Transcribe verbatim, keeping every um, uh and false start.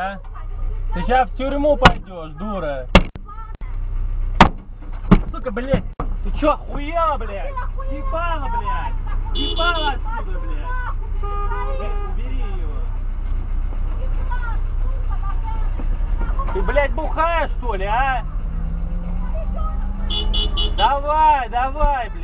а? Ты сейчас в тюрьму пойдешь, дура. Сука, блядь. Ты чё, хуя, блядь? Ебало, блядь. Ебало отсюда, блядь. Убери его. Ты, блядь, бухаешь, что ли, а? Давай, давай, блядь.